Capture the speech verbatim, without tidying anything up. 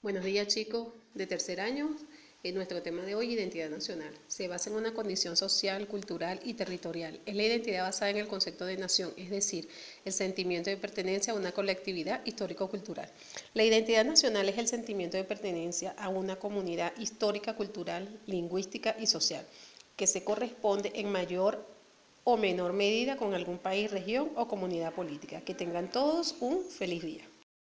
Buenos días, chicos de tercer año. En nuestro tema de hoy, identidad nacional. Se basa en una condición social, cultural y territorial. Es la identidad basada en el concepto de nación, es decir, el sentimiento de pertenencia a una colectividad histórico-cultural. La identidad nacional es el sentimiento de pertenencia a una comunidad histórica, cultural, lingüística y social, que se corresponde en mayor o menor medida con algún país, región o comunidad política. Que tengan todos un feliz día.